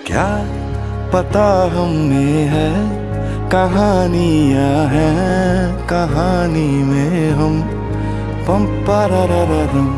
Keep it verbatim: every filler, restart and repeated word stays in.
क्या पता हम में है कहानियां हैं, कहानी में हम पम पारारारम।